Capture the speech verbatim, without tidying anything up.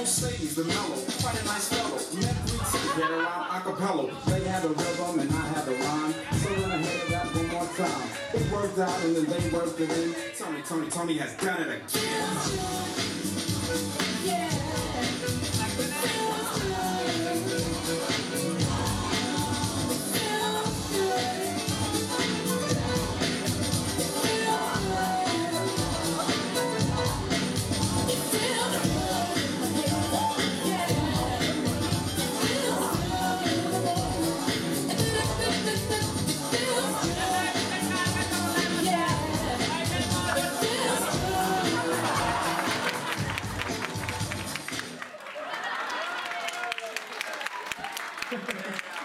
Mercedes, the mellow, quite a nice fellow. Met three chicks that around acapella. They had a rhythm and I had a rhyme. So then I had that one more time. It worked out and then they worked it in. Tony, Tony, Tony has done it again. Yeah.